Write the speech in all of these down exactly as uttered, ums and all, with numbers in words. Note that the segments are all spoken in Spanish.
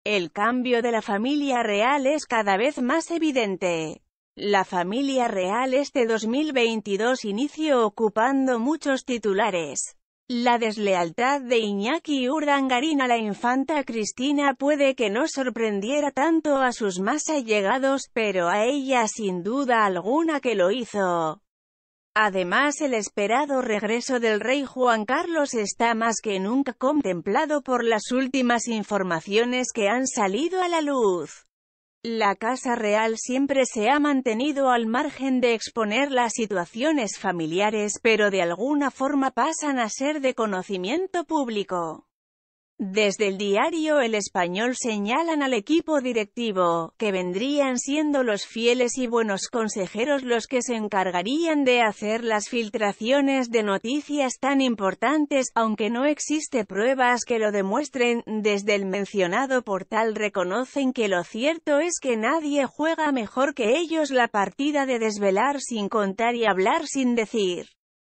El cambio de la familia real es cada vez más evidente. La familia real este dos mil veintidós inició ocupando muchos titulares. La deslealtad de Iñaki Urdangarín a la infanta Cristina puede que no sorprendiera tanto a sus más allegados, pero a ella sin duda alguna que lo hizo. Además, el esperado regreso del rey Juan Carlos está más que nunca contemplado por las últimas informaciones que han salido a la luz. La Casa Real siempre se ha mantenido al margen de exponer las situaciones familiares, pero de alguna forma pasan a ser de conocimiento público. Desde el diario El Español señalan al equipo directivo, que vendrían siendo los fieles y buenos consejeros los que se encargarían de hacer las filtraciones de noticias tan importantes, aunque no existe pruebas que lo demuestren. Desde el mencionado portal reconocen que lo cierto es que nadie juega mejor que ellos la partida de desvelar sin contar y hablar sin decir.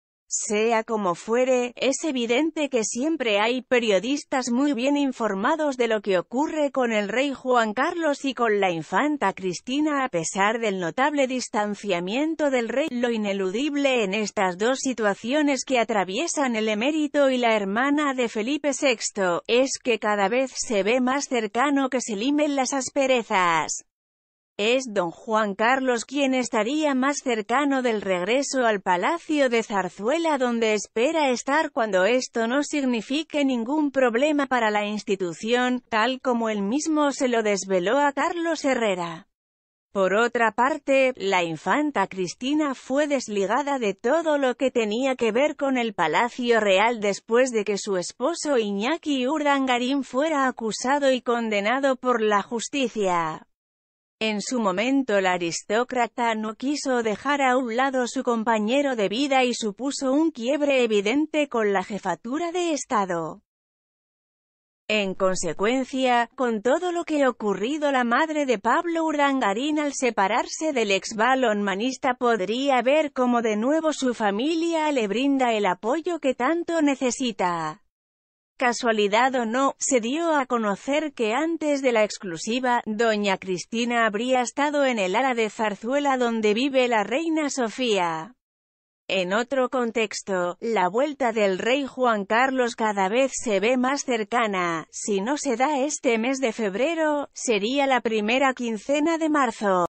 Sea como fuere, es evidente que siempre hay periodistas muy bien informados de lo que ocurre con el rey Juan Carlos y con la infanta Cristina a pesar del notable distanciamiento del rey. Lo ineludible en estas dos situaciones que atraviesan el emérito y la hermana de Felipe sexto, es que cada vez se ve más cercano que se limen las asperezas. Es don Juan Carlos quien estaría más cercano del regreso al Palacio de Zarzuela, donde espera estar cuando esto no signifique ningún problema para la institución, tal como él mismo se lo desveló a Carlos Herrera. Por otra parte, la infanta Cristina fue desligada de todo lo que tenía que ver con el Palacio Real después de que su esposo Iñaki Urdangarín fuera acusado y condenado por la justicia. En su momento la aristócrata no quiso dejar a un lado su compañero de vida y supuso un quiebre evidente con la jefatura de Estado. En consecuencia, con todo lo que ha ocurrido, la madre de Pablo Urdangarín al separarse del ex balonmanista podría ver cómo de nuevo su familia le brinda el apoyo que tanto necesita. Casualidad o no, se dio a conocer que antes de la exclusiva, doña Cristina habría estado en el Ala de Zarzuela donde vive la reina Sofía. En otro contexto, la vuelta del rey Juan Carlos cada vez se ve más cercana. Si no se da este mes de febrero, sería la primera quincena de marzo.